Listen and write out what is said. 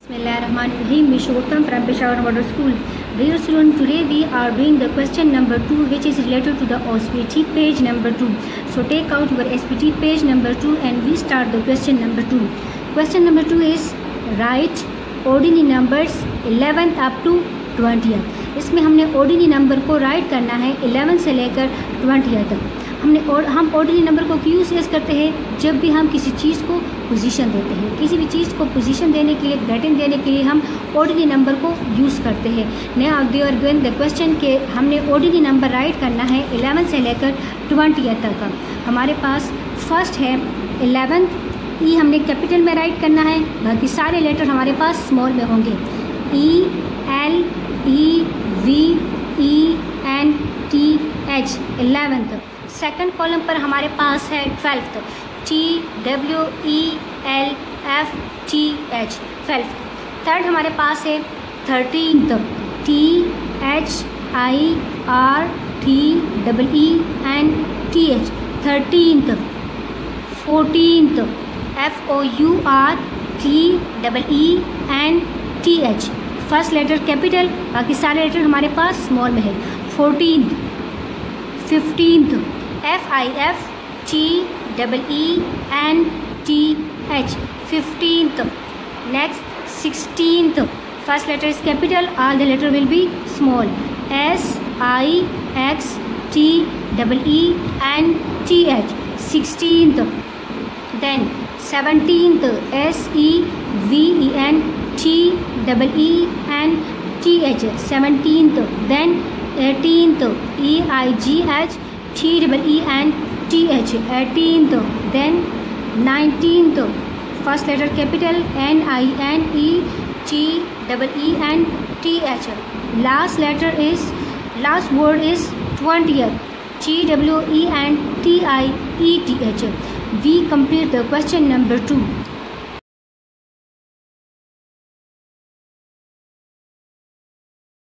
Bismillahirrahmanirrahim. Mishrotam from Peshawar Model School. Dear student, today we are doing the question number 2, which is related to the SPT page number 2. So take out your SPT page number 2 and we start the question number 2. Question number 2 is write ordinary numbers 11th up to 20th. इसमें हमने ordinary number को right करना है 11 से लेकर 20 तक. हम ordinary number को क्यों यूज़ करते हैं? जब भी हम किसी चीज़ को पोजीशन देते हैं, किसी भी चीज़ को पोजीशन देने के लिए, ग्रेडिंग देने के लिए हम ऑर्डिनरी नंबर को यूज़ करते हैं. Now they are given the question के हमने ऑर्डिनरी नंबर राइट करना है 11 से लेकर 20 तक का. हमारे पास फर्स्ट है 11. ई हमने कैपिटल में राइट करना है, बाकी सारे लेटर हमारे पास स्मॉल में होंगे. E L E V E N T H 11th. Second column पर हमारे पास है 12th. T W E L F T H 12th. Third हमारे पास है 13th. T H I R T double E N T H 13th. 14th. F O U R T double E N T H. First letter capital, बाकी सारे letter हमारे पास small में है. 14th. 15th. F I F T double E N T H 15th. Next 16th. First letter is capital, all the letter will be small. S I X T double E N T H 16th. Then 17th. S E V E N T double E N T H 17th. Then 18th. E I G H T double E N T H 18th. Then 19th. First letter capital, N I N E T double E N T H. Last word is 20th. T W E N T I E T H. We complete the question number 2.